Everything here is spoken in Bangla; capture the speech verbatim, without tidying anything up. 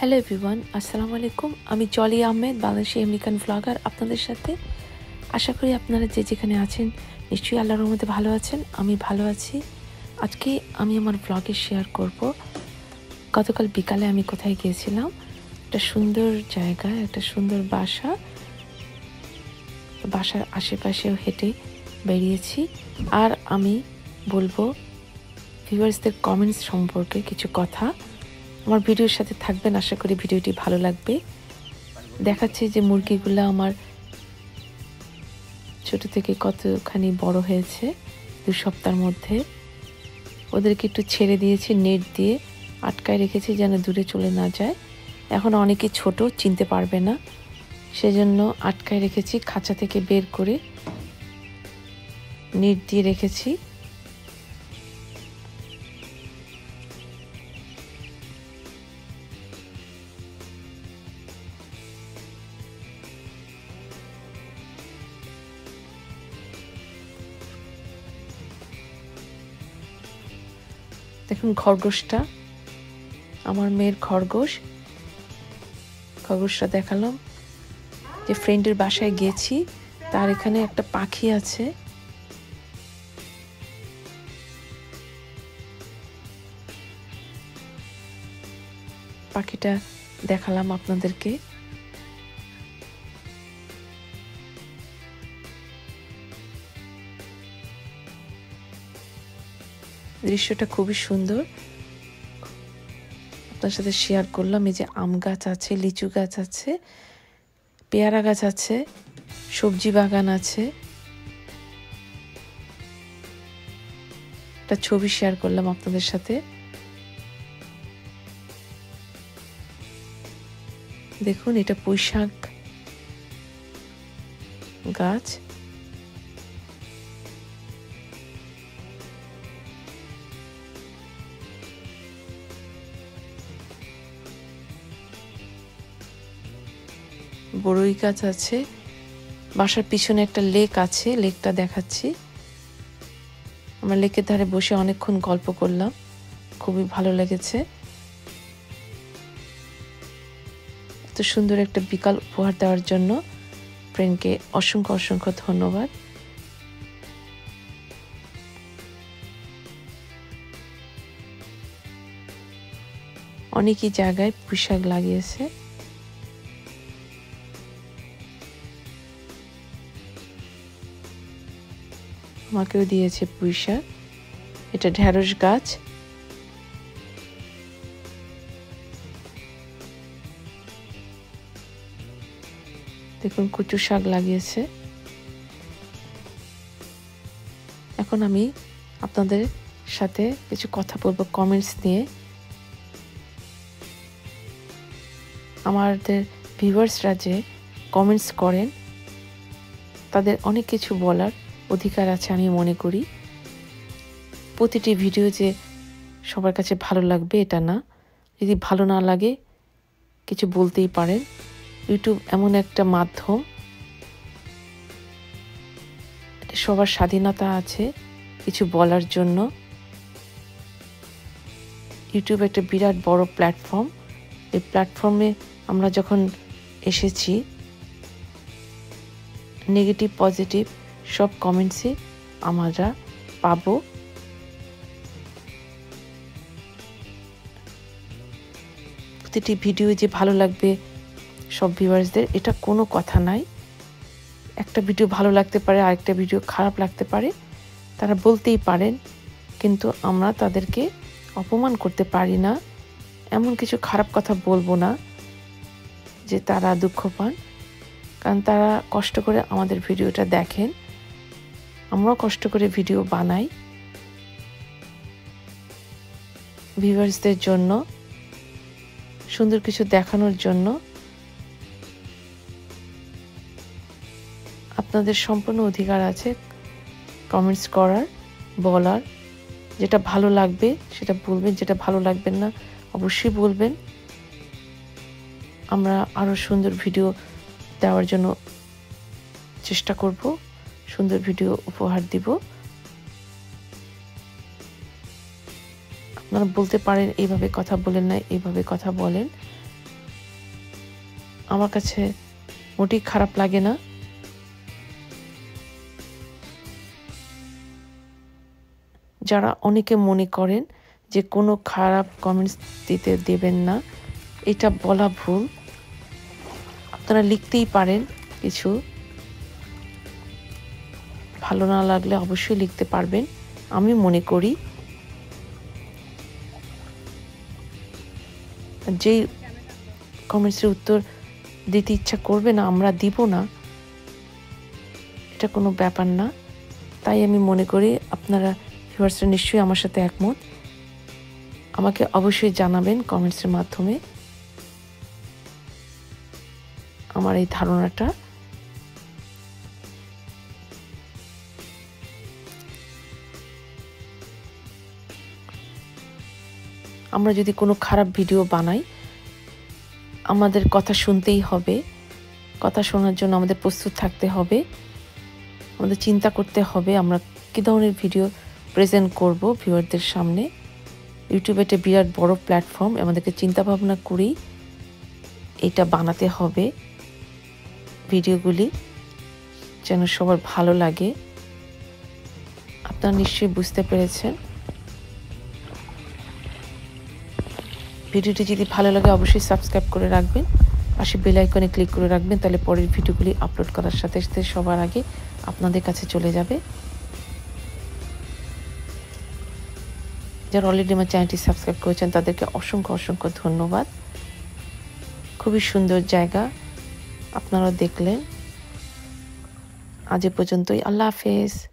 হ্যালো এভরিওয়ান, আসসালামু আলাইকুম। আমি জলি আহমেদ, বাংলাদেশি আমেরিকান ভ্লগার আপনাদের সাথে। আশা করি আপনারা যে যেখানে আছেন নিশ্চয়ই আল্লাহর রহমতে ভালো আছেন। আমি ভালো আছি। আজকে আমি আমার ব্লগে শেয়ার করব গতকাল বিকালে আমি কোথায় গিয়েছিলাম। একটা সুন্দর জায়গা, একটা সুন্দর বাসা, বাসার আশেপাশেও হেঁটে বেরিয়েছি। আর আমি বলবো ভিউয়ার্সদের কমেন্টস সম্পর্কে কিছু কথা। আমার ভিডিওর সাথে থাকবেন, আশা করি ভিডিওটি ভালো লাগবে। দেখাচ্ছি যে মুরগিগুলো আমার ছোট থেকে কতখানি বড় হয়েছে দু সপ্তাহের মধ্যে। ওদেরকে একটু ছেড়ে দিয়েছি, নেট দিয়ে আটকায় রেখেছি যেন দূরে চলে না যায়। এখন অনেকে ছোট, চিনতে পারবে না, সেজন্য আটকায় রেখেছি, খাঁচা থেকে বের করে নেট দিয়ে রেখেছি। দেখুন খরগোশটা, আমার মেয়ের খরগোশ। খরগোশটা দেখালাম যে ফ্রেন্ডের বাসায় গিয়েছি, তার এখানে একটা পাখি আছে। পাখিটা দেখালাম আপনাদেরকে। দৃশ্যটা খুবই সুন্দর, আপনার সাথে শেয়ার করলাম। এই যে আম গাছ আছে, লিচু গাছ আছে, পেয়ারা গাছ আছে, সবজি বাগান আছে। একটা ছবি শেয়ার করলাম আপনাদের সাথে। দেখুন এটা পুঁইশাক গাছ। বড়ই গাছ আছে। বাসার পিছনে একটা লেক আছে, লেকটা দেখাচ্ছি। আমরা লেকের ধারে বসে অনেকক্ষণ গল্প করলাম, খুবই ভালো লেগেছে। এত সুন্দর একটা বিকাল উপহার দেওয়ার জন্য ফ্রেন্ডকে অসংখ্য অসংখ্য ধন্যবাদ। অনেকই জায়গায় পুঁইশাক লাগিয়েছে। আমাকেও দিয়েছে পুঁইশাক। এটা ঢেঁড়স গাছ। দেখুন কচু শাক লাগিয়েছে। এখন আমি আপনাদের সাথে কিছু কথা বলবো কমেন্টস নিয়ে। আমাদের ভিউয়ার্সরা যে কমেন্টস করেন তাদের অনেক কিছু বলার অধিকার আছে আমি মনে করি। প্রতিটি ভিডিও যে সবার কাছে ভালো লাগবে এটা না, যদি ভালো না লাগে কিছু বলতেই পারেন। ইউটিউব এমন একটা মাধ্যম, সবার স্বাধীনতা আছে কিছু বলার জন্য। ইউটিউব একটা বিরাট বড় প্ল্যাটফর্ম। এই প্ল্যাটফর্মে আমরা যখন এসেছি, নেগেটিভ পজিটিভ সব কমেন্টসই আমরা পাবো। প্রতিটি ভিডিও যে ভালো লাগবে সব ভিউয়ার্সদের, এটা কোনো কথা নাই। একটা ভিডিও ভালো লাগতে পারে, আরেকটা ভিডিও খারাপ লাগতে পারে, তারা বলতেই পারেন, কিন্তু আমরা তাদেরকে অপমান করতে পারি না। এমন কিছু খারাপ কথা বলবো না যে তারা দুঃখ পান, কারণ তারা কষ্ট করে আমাদের ভিডিওটা দেখেন, আমরাও কষ্ট করে ভিডিও বানাই ভিউয়ার্সদের জন্য, সুন্দর কিছু দেখানোর জন্য। আপনাদের সম্পূর্ণ অধিকার আছে কমেন্টস করার, বলার। যেটা ভালো লাগবে সেটা বলবেন, যেটা ভালো লাগবে না অবশ্যই বলবেন। আমরা আরো সুন্দর ভিডিও দেওয়ার জন্য চেষ্টা করব, সুন্দর ভিডিও উপহার দিব। আপনারা বলতে পারেন এইভাবে কথা বলেন না, এইভাবে কথা বলেন, আমার কাছে মোটেই খারাপ লাগে না। যারা অনেকে মনে করেন যে কোনো খারাপ কমেন্টস দিতে দেবেন না, এটা বলা ভুল। আপনারা লিখতেই পারেন, কিছু ভালো না লাগলে অবশ্যই লিখতে পারবেন। আমি মনে করি যেই কমেন্টসের উত্তর দিতে ইচ্ছা করবে না আমরা দিব না, এটা কোনো ব্যাপার না। তাই আমি মনে করি আপনারা ভিউয়ার্সরা নিশ্চয়ই আমার সাথে একমত। আমাকে অবশ্যই জানাবেন কমেন্টসের মাধ্যমে আমার এই ধারণাটা। আমরা যদি কোনো খারাপ ভিডিও বানাই, আমাদের কথা শুনতেই হবে। কথা শোনার জন্য আমাদের প্রস্তুত থাকতে হবে, আমাদের চিন্তা করতে হবে আমরা কী ধরনের ভিডিও প্রেজেন্ট করব ভিউয়ারদের সামনে। ইউটিউব একটা বিরাট বড় প্ল্যাটফর্ম, আমাদেরকে চিন্তা ভাবনা করেই এটা বানাতে হবে ভিডিওগুলি, যেন সবার ভালো লাগে। আপনারা নিশ্চয়ই বুঝতে পেরেছেন। ভিডিওটি যদি ভালো লাগে অবশ্যই সাবস্ক্রাইব করে রাখবেন, পাশে বেল আইকনে ক্লিক করে রাখবেন, তাহলে পরের ভিডিওগুলি আপলোড করার সাথে সাথে সবার আগে আপনাদের কাছে চলে যাবে। যারা অলরেডি আমার চ্যানেলটি সাবস্ক্রাইব করেছেন তাদেরকে অসংখ্য অসংখ্য ধন্যবাদ। খুবই সুন্দর জায়গা, আপনারা দেখলেন। আজ এ পর্যন্তই। আল্লাহ হাফেজ।